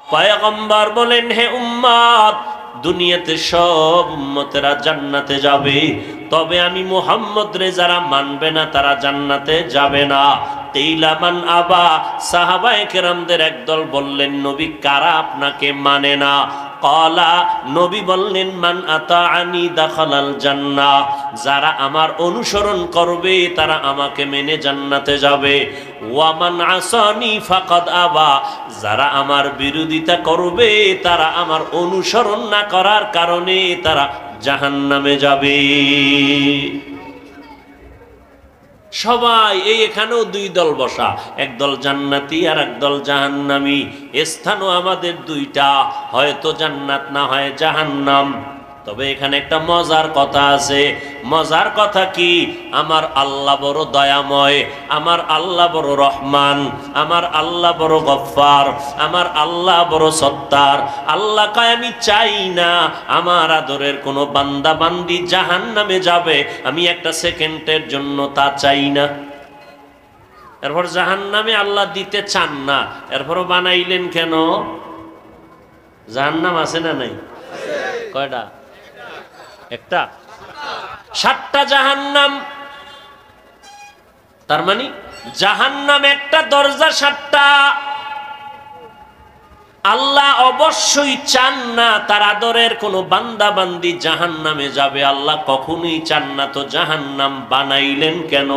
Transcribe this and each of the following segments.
পয়গম্বর বলেন, হে উম্মত, দুনিয়াতে সব উম্মতেরা জান্নাতে যাবে, তবে আমি মুহাম্মদ রে যারা মানবে না তারা জান্নাতে যাবে না। কিলা মান আবা, সাহাবায়ে কেরামদের একদল বললেন, নবী কারা আপনাকে মানে না? ক্বালা, নবী বললেন, মান আতাআনি দাখালাল জান্নাহ, যারা আমার অনুসরণ করবে তারা আমাকে মেনে জান্নাতে যাবে। ওয়া মান আসানি ফাকাদ আবা, যারা আমার বিরোধিতা করবে তারা আমার অনুসরণ না করার কারণে তারা জাহান্নামে যাবে। সবাই এখানেও দুই দল বসা, একদল জান্নাতি আর একদল জাহান্নামী। স্থানও আমাদের দুইটা, হয়তো জান্নাত না হয় জাহান্নাম। তবে এখানে একটা মজার কথা আছে। মজার কথা কি? আমার আল্লাহ বড় দয়াময়, আমার আল্লাহ বড় রহমান, আমার আল্লাহ বড় গফফার, আমার আল্লাহ বড় সত্তার। আল্লাহ কয়, আমি চাই না আমার আদরের কোনো বান্দা বান্দি জাহান্নামে যাবে, আমি একটা সেকেন্ডের জন্য তা চাই না। এরপর জাহান্নামে আল্লাহ দিতে চান না, এরপরও বানাইলেন কেন? জাহান্নাম আছে না নাই? কয়টা? একটা। 7টা জাহান্নাম। তার মানে জাহান্নাম একটা, দরজা 7টা। আল্লাহ অবশ্যই চান না তার আদরের কোনো বান্দা বান্দি জাহান্নামে যাবে, আল্লাহ কখনোই চান না, তো জাহান্নাম বানাইলেন কেন?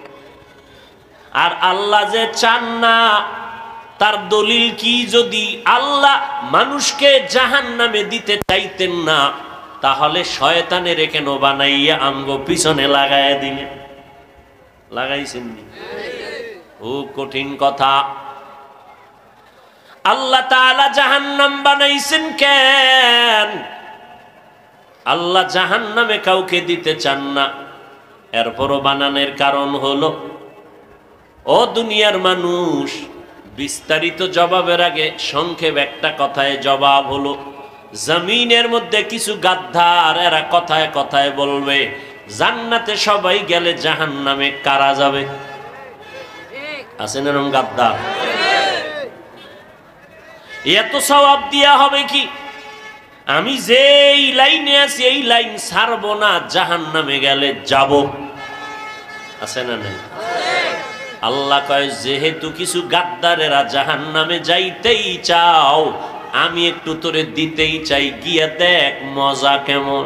আর আল্লাহ যে চান না তার দলিল কি? যদি আল্লাহ মানুষকে জাহান্নামে দিতে চাইতেন না, তাহলে শয়তানের কেন বানাইয়া আমগো পিছনে লাগাইয়া দিলেন? লাগাইছেন নি? খুব কঠিন কথা। আল্লাহ তাআলা জাহান্নাম বানাইছেন কেন? আল্লাহ জাহান্নামে কাউকে দিতে চান না, এরপরও বানানোর কারণ হলো, ও দুনিয়ার মানুষ, বিস্তারিত জবাবের আগে সংক্ষেপ একটা কথায় জবাব হলো, জমিনের মধ্যে কিছু গাদ্দার, এরা কথায় কথায় বলবে জান্নাতে সবাই গেলে জাহান্নামে কারা যাবে? আছেন এরকম গাদ্দার? এত সওয়াব দিয়া হবে কি? আমি যেই লাইনে আছি এই লাইন ছাড়বো না, জাহান্নামে গেলে যাব। আছে না নাই? আল্লাহ কয়, যেহেতু কিছু গাদ্দারেরা জাহান্নামে যাইতেই চাও, আমি একটু তোরে দিতেই চাই, গিয়া দেখ মজা কেমন।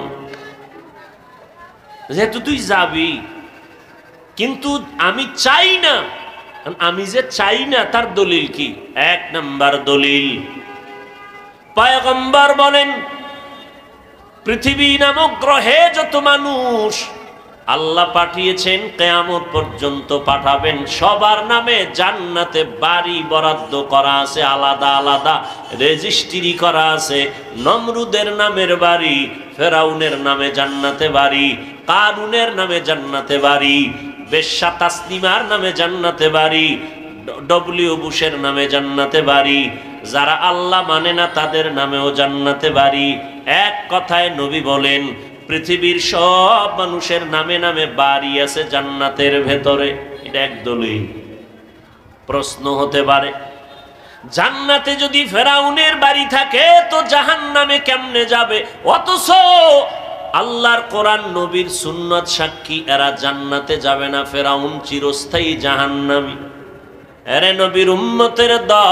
যেহেতু তুই যাবি, কিন্তু আমি চাই না। আমি যে চাই না তার দলিল কি? 1 নাম্বার দলিল, পয়গম্বর বলেন, পৃথিবী নামক গ্রহে যত মানুষ আল্লাহ পাঠিয়েছেন, কিয়ামত পর্যন্ত পাঠাবেন, সবার নামে জান্নাতে বাড়ি বরাদ্দ করা আছে, আলাদা আলাদা রেজিস্ট্রি করা আছে। নমরুদের নামের বাড়ি, ফেরাউনের নামে জান্নাতে বাড়ি, কারুনের নামে জান্নাতে বাড়ি, বেশ্যা তাসলিমার নামে জান্নাতে বাড়ি, ডব্লিউ বুশের নামে জান্নাতে বাড়ি, যারা আল্লাহ মানে না তাদের নামেও জান্নাতে বাড়ি। এক কথায় নবী বলেন, পৃথিবীর সব মানুষের নামে নামে বাড়ি আছে জান্নাতের ভেতরে। এটা এক দলিল। প্রশ্ন হতে পারে, জান্নাতে যদি ফেরাউনের বাড়ি থাকে তো জাহান্নামে কেমনে যাবে? অথচ আল্লাহর কোরআন, নবীর সুন্নাত সাক্ষী, এরা জান্নাতে যাবে না, ফেরাউন চিরস্থায়ী জাহান্নামী। এরে নবীর উম্মতের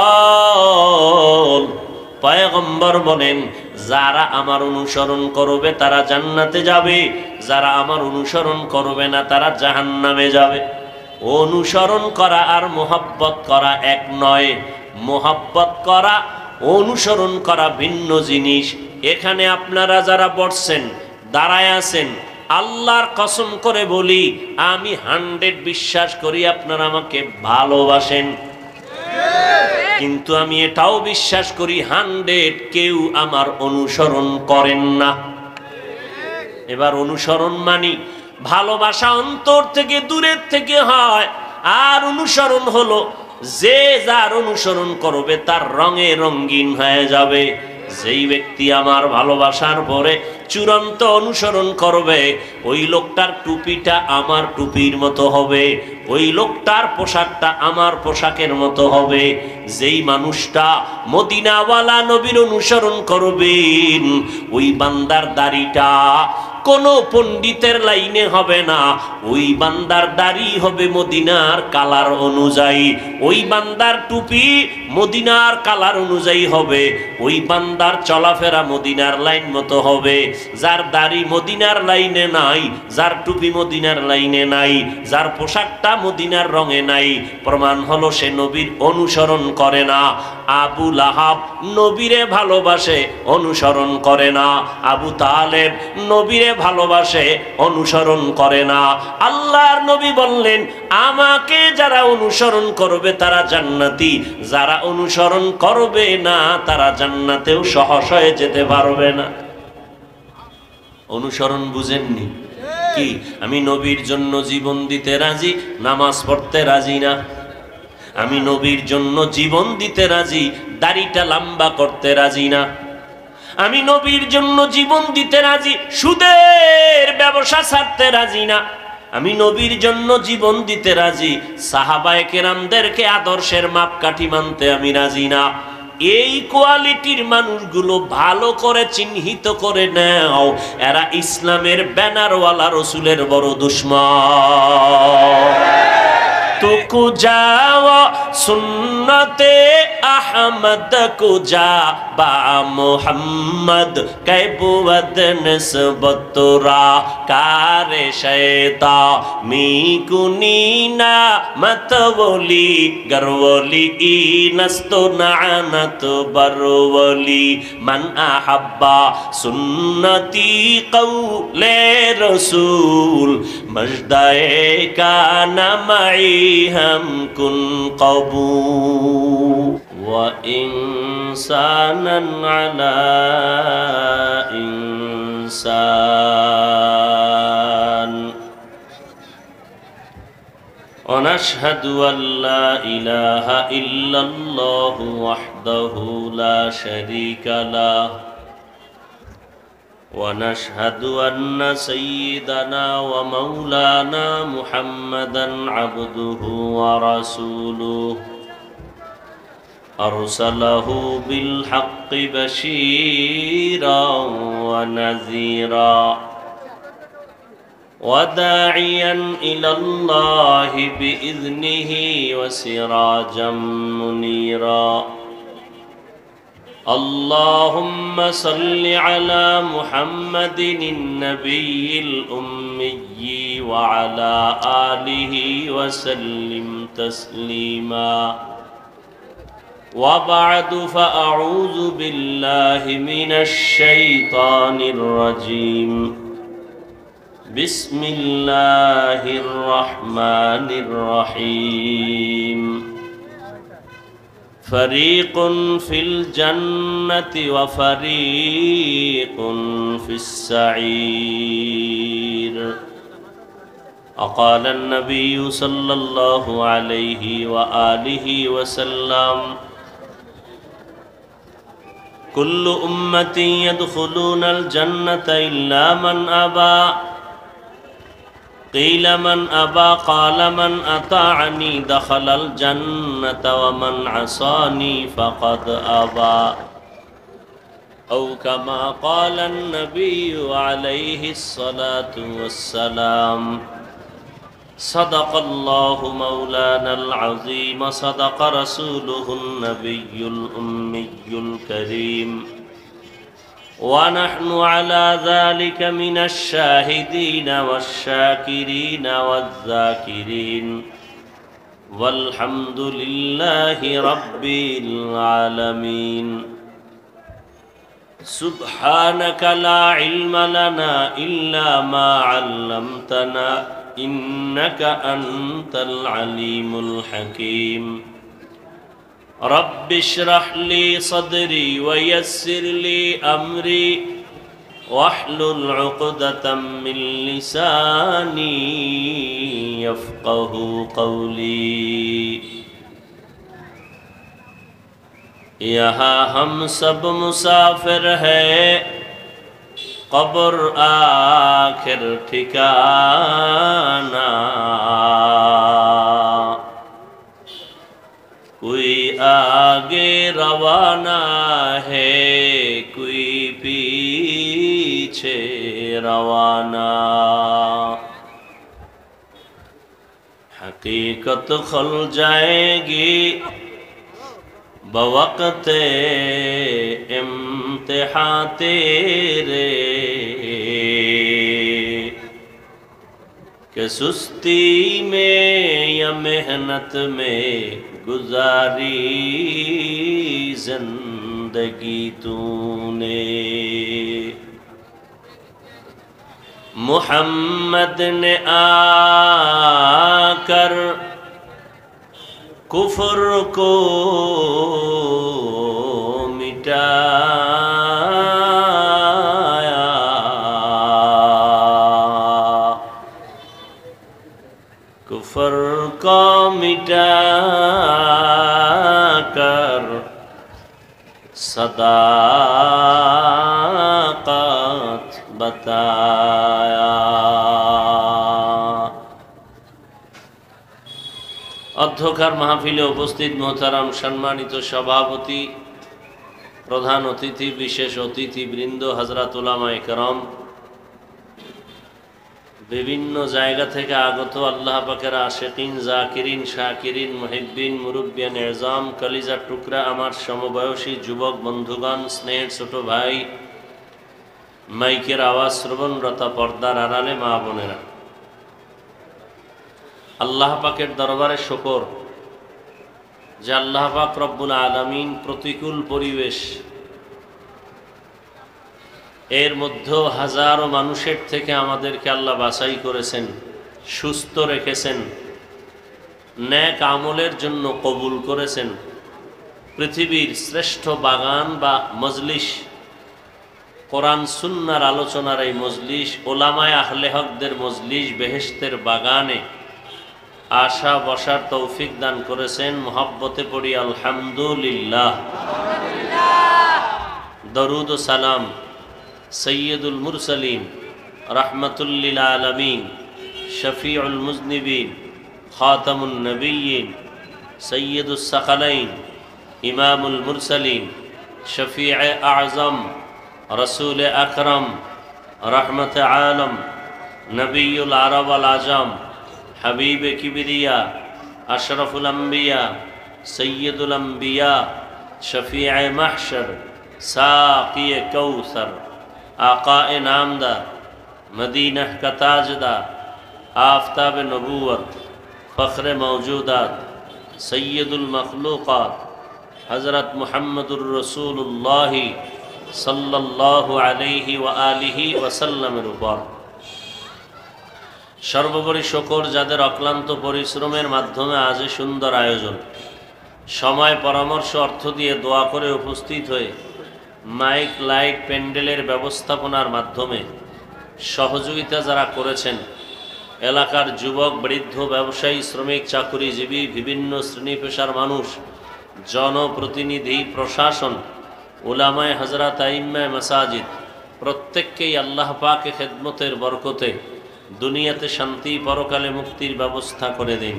দল, পয়গম্বর বলেন, যারা আমার অনুসরণ করবে তারা জান্নাতে যাবে, যারা আমার অনুসরণ করবে না তারা জাহান্নামে যাবে। অনুসরণ করা আর মোহাব্বত করা এক নয়। মোহাব্বত করা, অনুসরণ করা ভিন্ন জিনিস। এখানে আপনারা যারা বসছেন, দাঁড়ায় আছেন, আল্লাহর কসম করে বলি, আমি 100 বিশ্বাস করি আপনারা আমাকে ভালোবাসেন, কিন্তু আমি এটাও বিশ্বাস করি 100 কেউ আমার অনুসরণ করেন না। এবার অনুসরণ মানি ভালোবাসা অন্তর থেকে, দূরের থেকে হয়। আর অনুসরণ হলো যে যার অনুসরণ করবে তার রঙে রঙিন হয়ে যাবে। যেই ব্যক্তি আমার ভালোবাসার পরে চূড়ান্ত অনুসরণ করবে, ওই লোকটার টুপিটা আমার টুপির মতো হবে, ওই লোকটার পোশাকটা আমার পোশাকের মতো হবে। যেই মানুষটা মদিনাওয়ালা নবীর অনুসরণ করবেন, ওই বান্দার দাড়িটা কোনো পণ্ডিতের লাইনে হবে না, ওই বান্দার দাড়ি হবে মদিনার কালার অনুযায়ী, ওই বান্দার টুপি মদিনার কালার অনুযায়ী হবে, ওই বান্দার চলাফেরা মদিনার লাইন মতো হবে। যার দাড়ি মদিনার লাইনে নাই, যার টুপি মদিনার লাইনে নাই, যার পোশাকটা মদিনার রঙে নাই, প্রমাণ হলো সে নবীর অনুসরণ করে না। আবু লাহাব নবীরে ভালোবাসে, অনুসরণ করে না। আবু তালেব নবীরে ভালোবাসে, অনুসরণ করে না। আল্লাহর নবী বললেন, আমাকে যারা অনুসরণ করবে তারা জান্নাতি, যারা অনুসরণ করবে না তারা জান্নাতেও সহজ হয়ে যেতে পারবে না। অনুসরণ বুঝেননি কি? আমি নবীর জন্য জীবন দিতে রাজি, নামাজ পড়তে রাজি না। আমি নবীর জন্য জীবন দিতে রাজি, দাড়িটা লম্বা করতে রাজি না। আমি নবীর জন্য জীবন দিতে রাজি, সুদের ব্যবসা ছাড়তে রাজি না। আমি নবীর জন্য জীবন দিতে রাজি, সাহাবায়ে কেরামদেরকে আদর্শের মাপকাঠি মানতে আমি রাজি না। এই কোয়ালিটির মানুষগুলো ভালো করে চিহ্নিত করে নাও, এরা ইসলামের ব্যানারওয়ালা রসুলের বড় দুশমন। तुकु जाओ सुन्नते अहमद को जा बा मोहम्मद कैबुवद नस्बतुरा कारे शैता मी कुनीना मतवली गरवली नस्तो नानत बरवली मन अहब्बा सुन्नती कौले रसूल मजदाए का नमई हम कुन कबू व इंसानन अला इंसान ونشهد أن لا إله إلا الله وحده لا شريك له ونشهد أن سيدنا ومولانا محمدا عبده ورسوله أرسله بالحق بشيرا ونذيرا وداعيا إلى الله بإذنه وسراجا منيرا اللهم صل على محمد النبي الأمي وعلى آله وسلم تسليما وبعد فأعوذ بالله من الشيطان الرجيم بسم الله الرحمن الرحيم فريق في الجنة وفريق في السعير وقال النبي صلى الله عليه وآله وسلم كل أمتي يدخلون الجنة إلا من أبى قيل من أبى قال من أطاعني دخل الجنة ومن عصاني فقد أبى أو كما قال النبي عليه الصلاة والسلام صدق الله مولانا العظيم صدق رسوله النبي الأمي الكريم ونحن على ذلك من الشاهدين والشاكرين والذاكرين والحمد لله رب العالمين سبحانك لا علم لنا إلا ما علمتنا إنك أنت العليم الحكيم رب اشرح لي صدري ويسر لي أمري واحلل عقدة من لساني يفقه قولي यहाँ हम सब मुसाफिर हैं কবর আখের ঠিকানা। कोई आगे रवाना है कोई पीछे रवाना। हकीकत खुल जाएगी बवक़्ते इम्तिहां तेरे कि सुस्ती में या मेहनत में गुजारी जिंदगी तूने। मुहम्मद ने आकर कुफ्र को मिटाया, कुफ्र को मिटाकर सदाकत बताया। অধ্যক্ষার মাহফিলে উপস্থিত মোহতারাম সম্মানিত সভাপতি, প্রধান অতিথি, বিশেষ অতিথিবৃন্দ, হযরত উলামায়ে কেরাম, বিভিন্ন জায়গা থেকে আগত আল্লাহ পাকের আশিকিন, জাকিরিন, শাকিরিন, মুহিব্বিন, মুরব্বিয়ান এজাম, কলিজার টুকরা আমার সমবয়সী যুবক বন্ধুগণ, স্নেহের ছোট ভাই, মাইকের আওয়াজ শ্রবণরতা পর্দার আড়ালে মা বোনেরা, আল্লাহ পাকের দরবারে শুকর যে আল্লাহ পাক রব্বুল আলামিন প্রতিকূল পরিবেশ এর মধ্যেও হাজারো মানুষের থেকে আমাদেরকে আল্লাহ বাছাই করেছেন, সুস্থ রেখেছেন, নেক আমলের জন্য কবুল করেছেন। পৃথিবীর শ্রেষ্ঠ বাগান বা মজলিস, কোরআন সুন্নাহর আলোচনার এই মজলিস, ওলামায়ে আহলে হকদের মজলিস, বেহেশতের বাগানে আশা বসার তৌফিক দান করেছেন। মুহাব্বতে পড়ি আলহামদুলিল্লাহ। দরুদ ও সালাম সৈয়দুল মুরসালিন, রাহমাতুল লিল আলামিন, শফিউল মুজনিবিন, খাতামুন নবিয়্যিন, সৈয়দুস সাকালাইন, ইমামুল মুরসালিন, শফিয়ে আযম, রসুল আকরম, রহমত আলম, নবিয়ুল আরব আল আজম, হাবিব কিবরিয়া, আশরফুল আম্বিয়া, সৈয়দুল আম্বিয়া, শফিয়ে মাহশর, সাকিয়ে কৌসর, आक़ाए नामदार, मदीना का ताजदार, आफ़ताब नबूवत, फ़ख्र मौजूदात, सैयदुल मखलूक़ात, हज़रत मुहम्मदुर रसूलुल्लाह सल्लल्लाहु अलैहि व आलिहि वसल्लमेर उपর সর্বোপরি শুকর যাদের অক্লান্ত পরিশ্রমের মাধ্যমে আজ সুন্দর আয়োজন, সময়, পরামর্শ, অর্থ দিয়ে দোয়া করে উপস্থিত হয়ে মাইক, লাইট, প্যান্ডেলের ব্যবস্থাপনার মাধ্যমে সহযোগিতা যারা করেছেন, এলাকার যুবক, বৃদ্ধ, ব্যবসায়ী, শ্রমিক, চাকুরিজীবী, বিভিন্ন শ্রেণী পেশার মানুষ, জনপ্রতিনিধি, প্রশাসন, উলামায়ে হযরত, আইম্মায়ে মাসাজিদ, প্রত্যেককেই আল্লাহ পাকে খেদমতের বরকতে দুনিয়াতে শান্তি, পরকালে মুক্তির ব্যবস্থা করে দিন।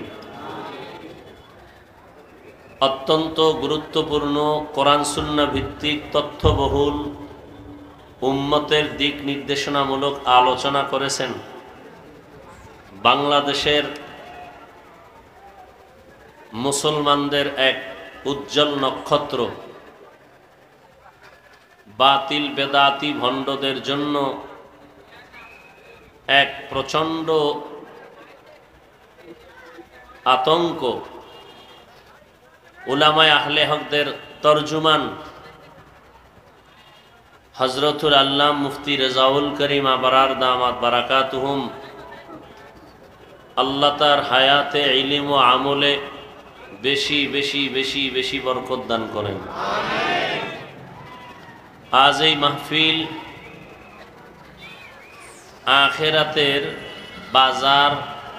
অত্যন্ত গুরুত্বপূর্ণ কোরআন সুন্নাহ ভিত্তিক তথ্যবহুল উম্মতের দিক নির্দেশনামূলক আলোচনা করেছেন বাংলাদেশের মুসলমানদের এক উজ্জ্বল নক্ষত্র, বাতিল বেদাতি ভণ্ডদের জন্য এক প্রচণ্ড আতঙ্ক, উলামায়ে আহলে হকদের তরজুমান হযরতুল আল্লামা মুফতি রেজাউল করিম আবরার দামাত বারাকাতুহুম, আল্লাহ তার হায়াতে, ইলম ও আমলে বেশি বেশি বেশি বেশি বরকত দান করেন। আজ এই মাহফিল আখিরাতের বাজার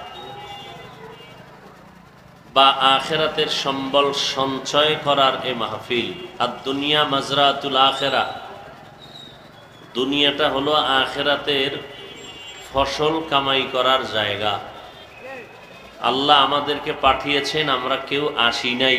বা আখিরাতের সম্বল সঞ্চয় করার এ মাহফিল। আর দুনিয়া মাজরাতুল আখিরা, দুনিয়াটা হলো আখিরাতের ফসল কামাই করার জায়গা। আল্লাহ আমাদেরকে পাঠিয়েছেন, আমরা কেউ আসি নাই,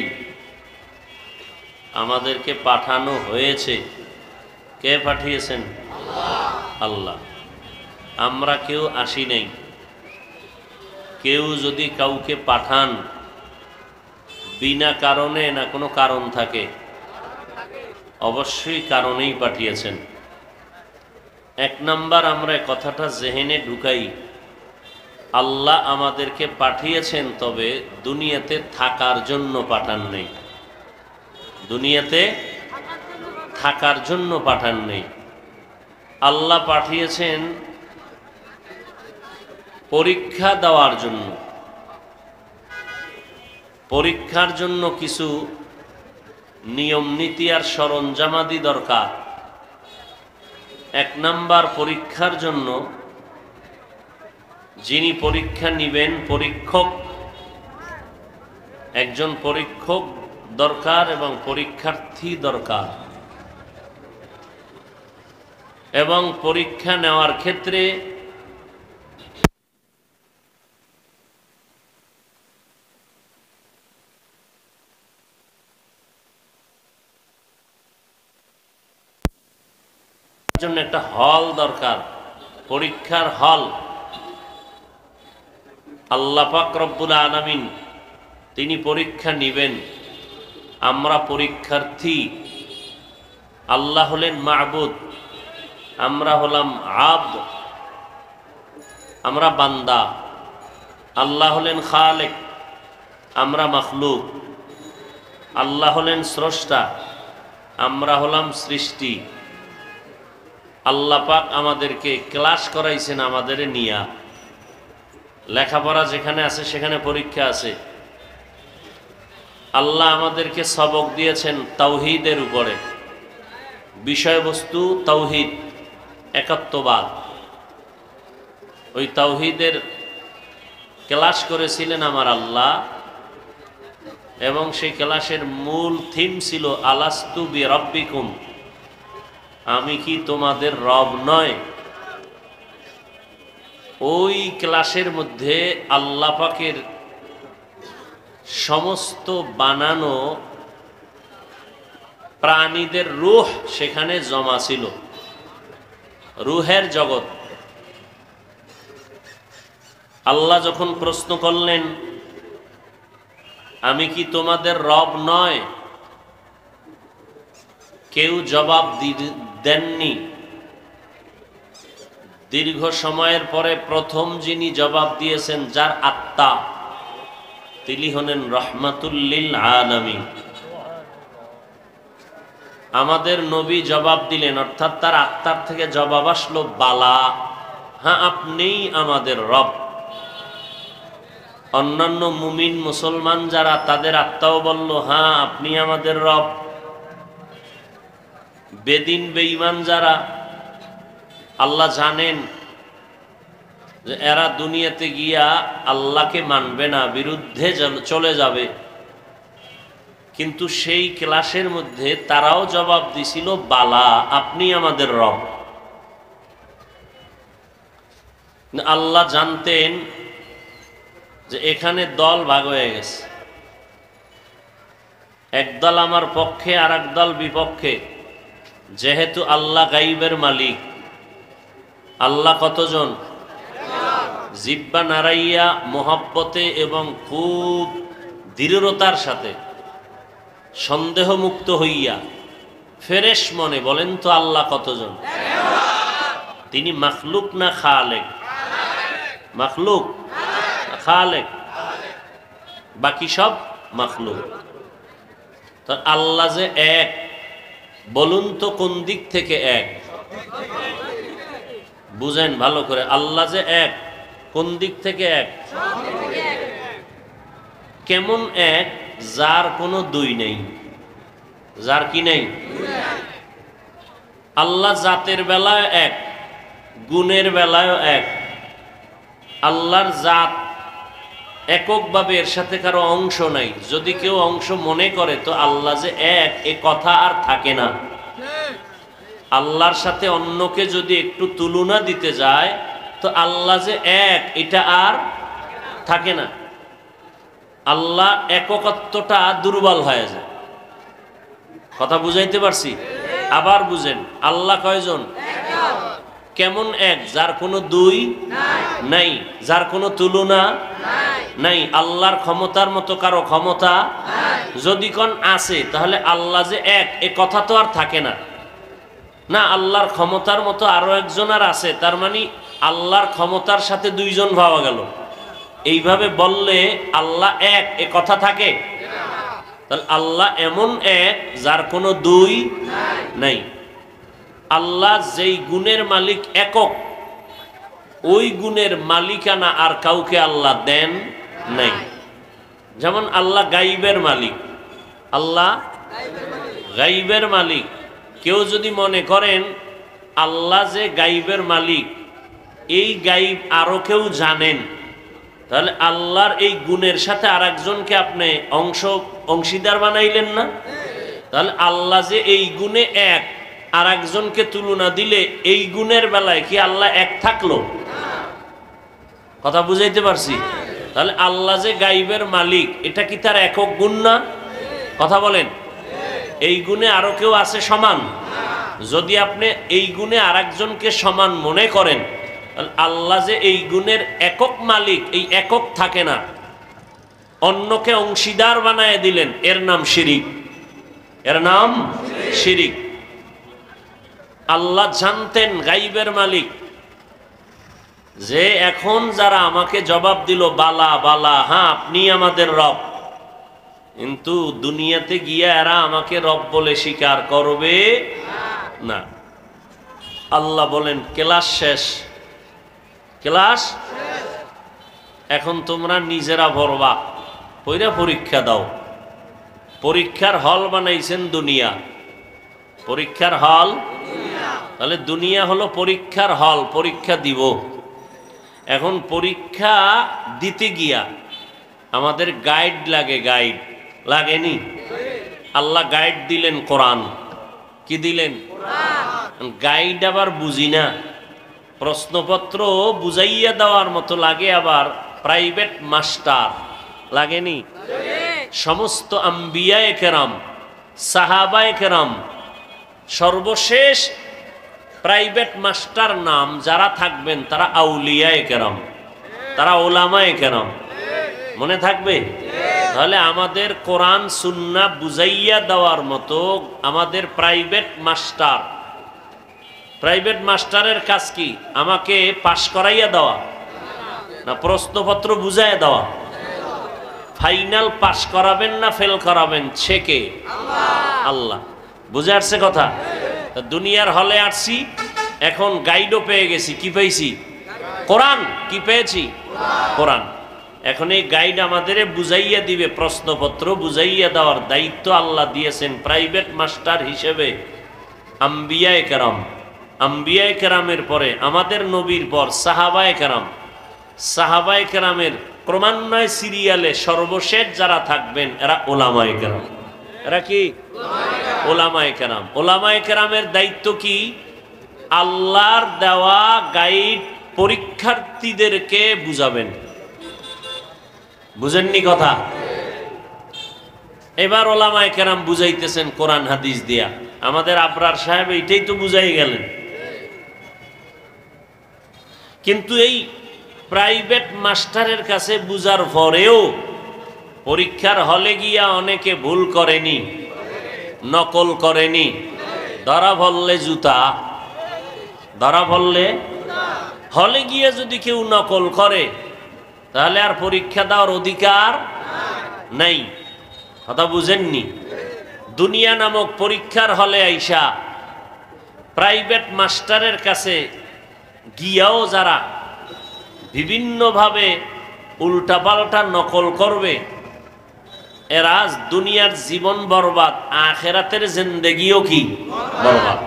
আমাদেরকে পাঠানো হয়েছে। কে পাঠিয়েছেন? আল্লাহ। আমরা কেউ আসি নাই। কেউ যদি কাউকে পাঠান বিনা কারণে, না কোনো কারণ থাকে? অবশ্যই কারণেই পাঠিয়েছেন। এক নাম্বার আমরা কথাটা জেহেনে ঢুকাই, আল্লাহ আমাদেরকে পাঠিয়েছেন, তবে দুনিয়াতে থাকার জন্য পাঠান নেই। দুনিয়াতে থাকার জন্য পাঠান নেই। আল্লাহ পাঠিয়েছেন পরীক্ষা দেওয়ার জন্য। পরীক্ষার জন্য কিছু নিয়ম নীতি আর সরঞ্জামাদি দরকার। এক নাম্বার, পরীক্ষার জন্য যিনি পরীক্ষা নিবেন, পরীক্ষক, একজন পরীক্ষক দরকার এবং পরীক্ষার্থী দরকার। এবং পরীক্ষা নেওয়ার ক্ষেত্রে জন্য একটা হল দরকার, পরীক্ষার হল। আল্লাহ পাক রব্বুল আলামিন তিনি পরীক্ষা নিবেন, আমরা পরীক্ষার্থী। আল্লাহ হলেন মাবুদ, আমরা হলাম আবদ, আমরা বান্দা। আল্লাহ হলেন খালেক, আমরা মখলুক। আল্লাহ হলেন স্রষ্টা, আমরা হলাম সৃষ্টি। আল্লাহ পাক আমাদেরকে ক্লাস করাইছেন আমাদের নিয়া। লেখাপড়া যেখানে আছে সেখানে পরীক্ষা আছে। আল্লাহ আমাদেরকে সবক দিয়েছেন তাওহীদের উপরে। বিষয়বস্তু তাওহীদ, একাত্মবাদ। ওই তাওহীদের ক্লাস করেছিলেন আমার আল্লাহ, এবং সেই ক্লাসের মূল থিম ছিল আলাস্তু বিরাব্বিকুম, আমি কি তোমাদের রব নয়? ওই ক্লাসের মধ্যে আল্লাহ পাকের সমস্ত বানানো প্রাণীদের রূহ সেখানে জমা ছিল, রূহের জগৎ। আল্লাহ যখন প্রশ্ন করলেন, আমি কি তোমাদের রব নয়? কেউ জবাব দেননি। দীর্ঘ সময়ের পরে প্রথম যিনি জবাব দিয়েছেন, যার আত্মা, তিনি হলেন রহমাতুল লিল আলামিন। আমাদের নবী জবাব দিলেন, অর্থাৎ তার আত্মার থেকে জবাব আসলো, বালা, হ্যাঁ আপনিই আমাদের রব। অন্যান্য মুমিন মুসলমান যারা, তাদের আত্মাও বলল, হ্যাঁ আপনি আমাদের রব। বেদিন বেঈমান যারা, আল্লাহ জানেন যে এরা দুনিয়াতে গিয়া আল্লাহকে মানবে না, বিরুদ্ধে চলে যাবে, কিন্তু সেই ক্লাসের মধ্যে তারাও জবাব দিছিল, বালা আপনি আমাদের রব। আল্লাহ জানতেন যে এখানে দল ভাগ হয়ে গেছে, একদল আমার পক্ষে আর একদল বিপক্ষে। যেহেতু আল্লাহ গাইবের মালিক, আল্লাহ কতজন? জিব্বা নাড়াইয়া মহব্বতে এবং খুব দৃঢ়তার সাথে, সন্দেহ মুক্ত হইয়া, ফ্রেশ মনে বলেন তো আল্লাহ কতজন? তিনি মাখলুক না খালেক? মাখলুক, খালেক, বাকি সব মাখলুক। তো আল্লাহ যে এক, বলুন তো কোন দিক থেকে এক? বুঝেন ভালো করে, আল্লাহ যে এক, কোন দিক থেকে এক? কেমন এক? যার কোনো দুই নেই। যার কি নেই? আল্লাহ জাতের বেলায় এক, গুণের বেলায় এক। আল্লাহর জাত এককভাবে, এর সাথে কারো অংশ নাই। যদি কেউ অংশ মনে করে তো আল্লাহ যে এক, এ কথা আর থাকে না। আল্লাহর সাথে অন্যকে যদি একটু তুলনা দিতে যায় তো আল্লাহ যে এক এটা আর থাকে না, আল্লাহ একত্বটা দুর্বল হয়ে যায়। কথা বুঝাইতে পারছি? আবার বুঝেন, আল্লাহ কয়জন? কেমন এক? যার কোনো দুই নাই, যার কোনো তুলনা নাই। আল্লাহর ক্ষমতার মতো কারো ক্ষমতা যদি কোন আছে তাহলে আল্লাহ যে এক এ কথা তো আর থাকে না। না, আল্লাহর ক্ষমতার মতো আরো একজন আর আছে, তার মানে আল্লাহর ক্ষমতার সাথে দুইজন পাওয়া গেল। এইভাবে বললে আল্লাহ এক এ কথা থাকে? তাহলে আল্লাহ এমন এক যার কোনো দুই নাই। আল্লাহ যেই গুণের মালিক একক, ওই গুণের মালিকানা আর কাউকে আল্লাহ দেন নাই। যেমন আল্লাহ গাইবের মালিক, আল্লাহ গাইবের মালিক। কেউ যদি মনে করেন আল্লাহ যে গাইবের মালিক, এই গাইব আরো কেউ জানেন, তাহলে আল্লাহর এই গুণের সাথে আর একজনকে আপনি অংশীদার বানাইলেন না? তাহলে আল্লাহ যে এই গুণে এক, আর একজনকে তুলনা দিলে এই গুণের বেলায় কি আল্লাহ এক থাকলো? কথা বুঝাইতে পারছি? তাহলে আল্লাহ যে গাইবের মালিক, এটা কি তার একক গুণ না? কথা বলেন, এই গুণে আরো কেউ আছে সমান? যদি আপনি এই গুণে আর একজনকে সমান মনে করেন, আল্লাহ যে এই গুণের একক মালিক, এই একক থাকে না, অন্যকে অংশীদার বানায় দিলেন, এর নাম শিরিক। এর নাম শিরিক। আল্লাহ জানতেন গাইবের মালিক যে এখন যারা আমাকে জবাব দিল বালা বালা, হ্যাঁ আপনি আমাদের রব, কিন্তু দুনিয়াতে গিয়া এরা আমাকে রব বলে স্বীকার করবে না। আল্লাহ বলেন ক্লাস শেষ, ক্লাস এখন তোমরা নিজেরা ভরবা, পইরা পরীক্ষা দাও। পরীক্ষার হল বানাইছেন দুনিয়া, পরীক্ষার হল। তাহলে দুনিয়া হলো পরীক্ষার হল, পরীক্ষা দিব। এখন পরীক্ষা দিতে গিয়া আমাদের গাইড লাগে, গাইড লাগেনি? আল্লাহ গাইড দিলেন কোরআন। কি দিলেন? গাইড আবার বুঝি না, প্রশ্নপত্র বুঝাইয়া দেওয়ার মতো লাগে, আবার প্রাইভেট মাস্টার লাগেনি? সমস্ত আম্বিয়ায়ে কেরাম, সাহাবায়ে কেরাম, সর্বশেষ প্রাইভেট মাস্টার নাম যারা থাকবেন তারা আউলিয়ায়ে কেরাম, তারা ওলামায়ে কেরাম। মনে থাকবে? তাহলে আমাদের কোরআন সুন্নাহ বুঝাইয়া দেওয়ার মতো আমাদের প্রাইভেট মাস্টার, প্রাইভেট মাস্টারের কাজ কি? আমাকে পাশ করাইয়া দেওয়া না প্রশ্নপত্র বুঝাইয়া দেওয়া? ফাইনাল পাশ করাবেন না ফেল করাবেন সে কে? আল্লাহ। বুঝে আসছে কথা? দুনিয়ার হলে আসছি, এখন গাইডও পেয়ে গেছি। কি পেয়েছি? কোরআন। কি পেয়েছি? কোরআন। এখন এই গাইড আমাদের বুঝাইয়া দিবে, প্রশ্নপত্র বুঝাইয়া দেওয়ার দায়িত্ব আল্লাহ দিয়েছেন প্রাইভেট মাস্টার হিসেবে আম্বিয়ায়ে কেরাম। আম্বিয়ায়ে কেরামের পরে আমাদের নবীর পর সাহাবায়ে কেরাম, সাহাবায়ে কেরামের ক্রমান্বয়ে সিরিয়ালে সর্বশেষ যারা থাকবেন এরা ওলামায়ে কেরাম। এরা কি? ওলামায়ে কেরাম। ওলামায়ে কেরামের দায়িত্ব কি? আল্লাহর দেওয়া গাইড পরীক্ষার্থীদেরকে বুঝাবেন। বুঝেননি কথা? এবার ওলামায়ে কেরাম বুঝাইতেছেন কোরআন হাদিস দিয়া। আমাদের আবরার সাহেব এইটাই তো বুঝাই গেলেন। কিন্তু এই প্রাইভেট মাস্টারের কাছে বুঝার পরেও পরীক্ষার হলে গিয়া অনেকে ভুল করেনি, নকল করেনি। ধরা পড়লে জুতা, ধরা পড়লে। হলে গিয়ে যদি কেউ নকল করে তাহলে আর পরীক্ষা দেওয়ার অধিকার নাই। কথা বুঝেননি? দুনিয়া নামক পরীক্ষার হলে আইসা প্রাইভেট মাস্টারের কাছে গিয়াও যারা বিভিন্নভাবে উল্টাপাল্টা নকল করবে, এরা দুনিয়ার জীবন বরবাদ, আখেরাতের জিন্দেগিও কি বরবাদ।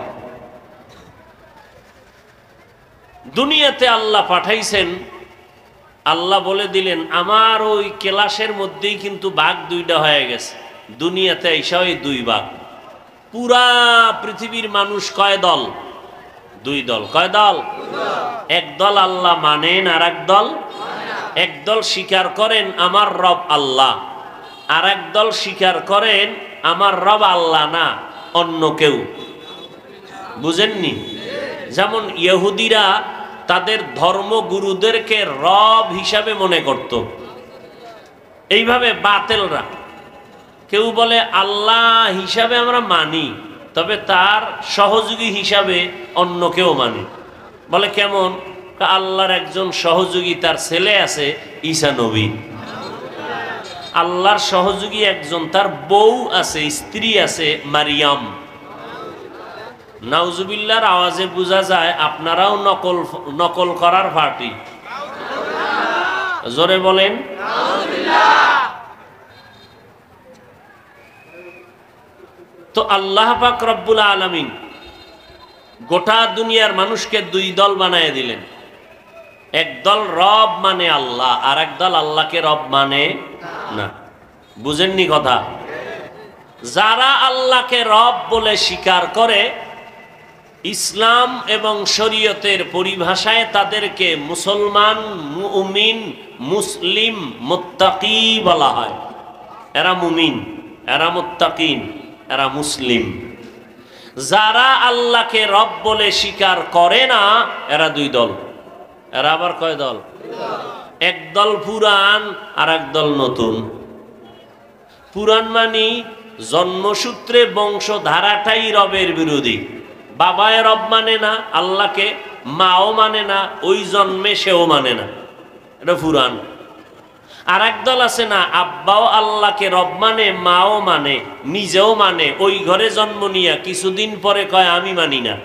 দুনিয়াতে আল্লাহ পাঠাইছেন, আল্লাহ বলে দিলেন আমার ওই ক্লাসের মধ্যেই কিন্তু ভাগ দুইটা হয়ে গেছে। দুনিয়াতে আইসা ওই দুই ভাগ। পুরা পৃথিবীর মানুষ কয় দল? দুই দল। কয় দল? এক দল আল্লাহ মানেন, আর এক দল স্বীকার করেন আমার রব আল্লাহ, আর এক দল স্বীকার করেন আমার রব আল্লাহ না, অন্য কেউ। বুঝেননি? যেমন ইহুদিরা তাদের ধর্মগুরুদেরকে রব হিসাবে মনে করত। এইভাবে বাতেলরা কেউ বলে আল্লাহ হিসাবে আমরা মানি, তবে তার সহযোগী হিসাবে অন্য কেউ মানি। বলে কেমন? আল্লাহর একজন সহযোগী, তার ছেলে আছে ঈসা নবী। আল্লাহর সহযোগী একজন, তার বউ আছে, স্ত্রী আছে মারিয়াম। নাউজুবিল্লাহর আওয়াজে বোঝা যায় আপনারাও নকল করার পার্টি। জোরে বলেন। তো আল্লাহ পাক রব্বুল আলামিন গোটা দুনিয়ার মানুষকে দুই দল বানায় দিলেন। এক দল রব মানে আল্লাহ, আর এক দল আল্লাহকে রব মানে না। বুঝেননি কথা? যারা আল্লাহকে রব বলে স্বীকার করে, ইসলাম এবং শরীয়তের পরিভাষায় তাদেরকে মুসলমান, মুমিন, মুসলিম, মুত্তাকি বলা হয়। এরা মুমিন, এরা মুত্তাকিন, এরা মুসলিম। যারা আল্লাহকে রব বলে স্বীকার করে না, এরা দুই দল। এরা আবার কয় দল? এক দল পুরান, আর এক দল নতুন। পুরান মানি জন্মসূত্রে বংশধারাটাই রবের বিরোধী। বাবায় রব মানে না আল্লাহকে, মাও মানে না, ওই জন্মে সেও মানে না, এটা পুরান। আর এক দল আছে না, আব্বাও আল্লাহকে রব মানে, মাও মানে, নিজেও মানে, ওই ঘরে জন্ম নিয়া কিছুদিন পরে কয় আমি মানি না।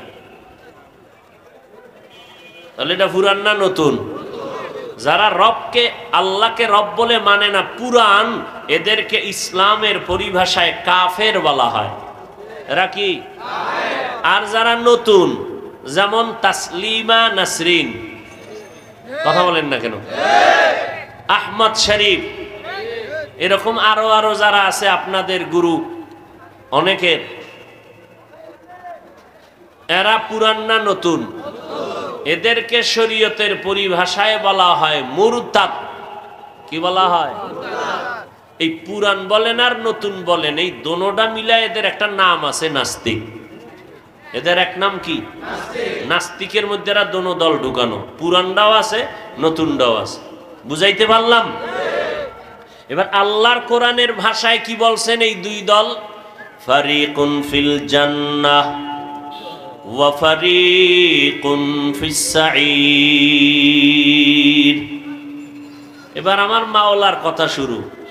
তাহলে এটা পুরান না নতুন? যারা রবকে, আল্লাহকে রব বলে মানে না, পুরান, এদেরকে ইসলামের পরিভাষায় কাফের বলা হয়। এরা কি? আর যারা নতুন, যেমন তাসলিমা নাসরিন, কথা বলেন না কেন, আহমদ শরীফ, এরকম আরো যারা আছে আপনাদের গুরু অনেকের, এরা পুরান না নতুন? এদেরকে শরীয়তের পরিভাষায় বলা হয় মুরতাদ। কি বলা হয়? এই পুরান বলেন আর নতুন বলেন, এই দোনোটা মিলা এদের একটা নাম আছে, নাস্তিক। এদের এক নাম কি? নাস্তিকের মধ্যে এরা দোনো দল ঢুকানো, পুরানটাও আছে, নতুনটাও আছে। বুঝাইতে পারলাম? এবার আল্লাহর কোরআনের ভাষায় কি বলছেন এই দুই দল? ফারিকুন ফিল জান্নাহ ওয়া ফারিকুন ফিস সাঈর। এবার আমার মাওলার কথা শুরু।